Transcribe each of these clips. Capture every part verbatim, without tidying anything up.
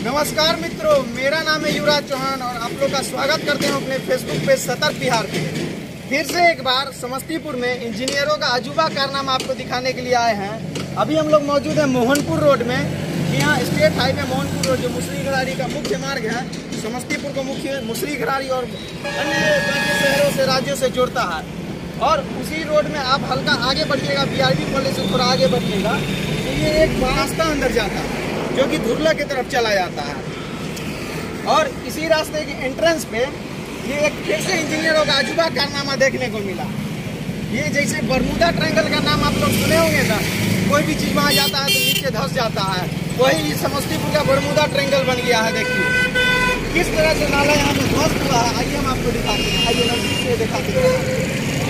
नमस्कार मित्रों, मेरा नाम है युवराज चौहान और आप लोग का स्वागत करते हैं अपने फेसबुक पेज सतर्क बिहार पे। फिर से एक बार समस्तीपुर में इंजीनियरों का अजूबा कारनामा आपको दिखाने के लिए आए हैं। अभी हम लोग मौजूद हैं मोहनपुर रोड में। यहाँ स्टेट हाईवे मोहनपुर रोड जो मुसरीघरारी का मुख्य मार्ग है, समस्तीपुर को मुख्य मुसरीघरारी और अन्य शहरों से राज्यों से जोड़ता है। और उसी रोड में आप हल्का आगे बढ़िएगा, बीआरबी कॉलेज से थोड़ा आगे बढ़िएगा तो ये एक रास्ता अंदर जाता है जो कि धुरला की तरफ चला जाता है। और इसी रास्ते के एंट्रेंस पे ये एक फिर से इंजीनियरों का अजूबा कारनामा देखने को मिला। ये जैसे बरमूडा ट्रायंगल का नाम आप लोग सुने होंगे ना, कोई भी चीज वहाँ जाता है तो नीचे धंस जाता है, वही समस्तीपुर का बरमूडा ट्रायंगल बन गया है। देखिए किस तरह से नाला यहाँ पे ध्वस्त हुआ है। आइए हम आपको दिखाते हैं, आइए नजदीक से दिखाते हैं।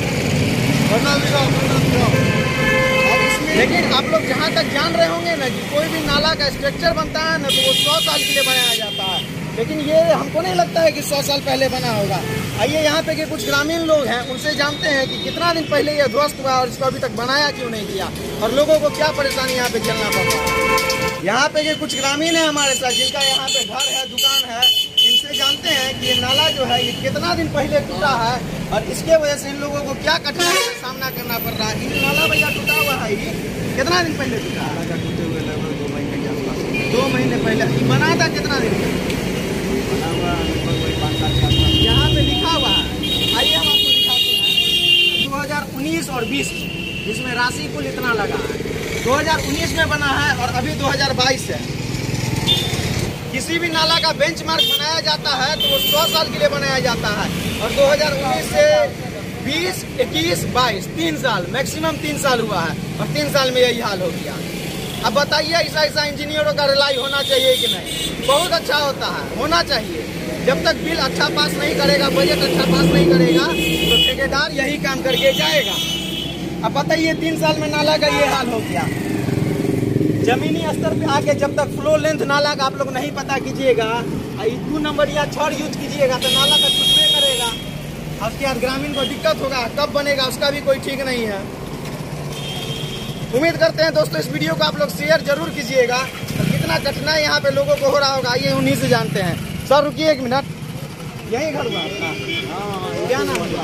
लेकिन आप लोग जहाँ तक जान रहे होंगे ना कि कोई भी नाला का स्ट्रक्चर बनता है ना तो वो सौ साल के लिए बनाया जाता है, लेकिन ये हमको नहीं लगता है कि सौ साल पहले बना होगा। आइए यहाँ पे के कुछ ग्रामीण लोग हैं, उनसे जानते हैं कि कितना दिन पहले ये ध्वस्त हुआ और इसको अभी तक बनाया क्यों नहीं किया और लोगों को क्या परेशानी यहाँ पे झेलना पड़ रहा है। यहाँ पे के कुछ ग्रामीण है हमारे साथ, जिनका यहाँ पे घर है, दुकान है, इनसे जानते हैं कि ये नाला जो है ये कितना दिन पहले टूटा है और इसके वजह से इन लोगों को क्या कठिनाई का सामना करना पड़ रहा है। ये नाला भैया टूटा हुआ है, ये कितना दिन पहले टूटा है? टूटे हुए लगभग दो महीने के आसपास। दो महीने पहले ये बना था। कितना दिन बना हुआ लगभग वही पाँच साल के आसपास। यहाँ पे लिखा हुआ है, आइए हम आपको दिखाते हैं। दो हज़ार उन्नीस और बीस जिसमें राशि कुल इतना लगा है। दो हज़ार उन्नीस में बना है और अभी दो हज़ार बाईस है। किसी भी नाला का बेंचमार्क बनाया जाता है तो वो सौ साल के लिए बनाया जाता है और दो हज़ार उन्नीस से बीस, इक्कीस, बाईस तीन साल मैक्सिमम तीन साल हुआ है और तीन साल में यही हाल हो गया। अब बताइए ऐसा ऐसा इंजीनियरों का रिलाई होना चाहिए कि नहीं? बहुत अच्छा होता है, होना चाहिए। जब तक बिल अच्छा पास नहीं करेगा, बजट अच्छा पास नहीं करेगा तो ठेकेदार यही काम करके जाएगा। अब बताइए तीन साल में नाला का ये हाल हो गया। जमीनी स्तर पे आके जब तक फ्लो लेंथ नाला का आप लोग नहीं पता कीजिएगा, दो नंबर या छड़ यूज कीजिएगा तो नाला का टूटने करेगा। उसके बाद ग्रामीण को दिक्कत होगा, कब बनेगा उसका भी कोई ठीक नहीं है। उम्मीद करते हैं दोस्तों इस वीडियो को आप लोग शेयर जरूर कीजिएगा और कितना कठिनाई यहाँ पे लोगों को हो रहा होगा आइए उन्हीं से जानते हैं। सर रुकिए एक मिनट, यही घर हुआ आपका? हाँ, क्या नाम हुआ?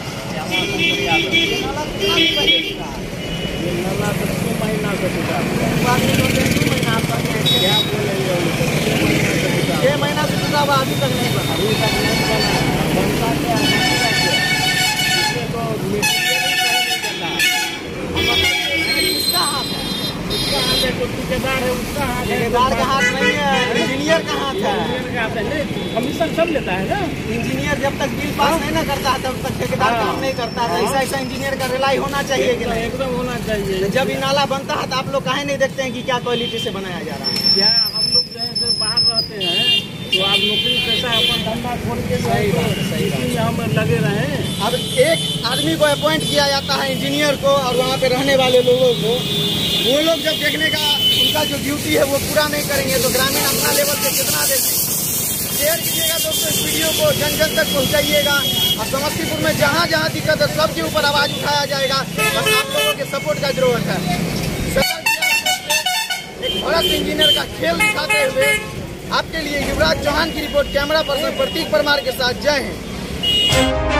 नाला तो छः महीना से टूटा छह महीना से टूटा हुआ, अभी तक नहीं बना। अभी तक नहीं बना। बनता क्या इससे तो किसका हाथ है? उसका हाथ है, जो ठेकेदार है उसका हाथ है। ठेकेदार का हाथ नहीं है, इंजीनियर का हाथ है। इंजीनियर का हाथ है, कमीशन सब लेता है ना। इंजीनियर जब तक बिल पास नहीं ना करता है तब तक ठेकेदार काम नहीं करता है। ऐसा ऐसा इंजीनियर का रिलाई होना चाहिए कि नहीं? एकदम होना चाहिए। जब ये नाला बनता है तो आप लोग काहे नहीं देखते हैं कि क्या क्वालिटी से बनाया जा रहा है? क्या हम लोग जो है बाहर रहते हैं तो आप नौकरी पैसा अपन धंधा खोल के सही बात है, सही बात है। हम लगे रहे। अब एक आदमी को अपॉइंट किया जाता है इंजीनियर को और वहाँ पे रहने वाले लोगों को, वो लोग जब देखने का उनका जो ड्यूटी है वो पूरा नहीं करेंगे तो ग्रामीण अपना लेवल पे कितना देंगे? शेयर कीजिएगा दोस्तों इस वीडियो को, जन जन तक पहुँचाइएगा और समस्तीपुर में जहाँ जहाँ दिक्कत है सबके ऊपर आवाज़ उठाया जाएगा। बस आप लोगों के सपोर्ट का जरूरत है। एक भरत इंजीनियर का खेल दिखाते हुए आपके लिए युवराज चौहान की report, camera person Prateek Parmar के साथ। जय हिंद।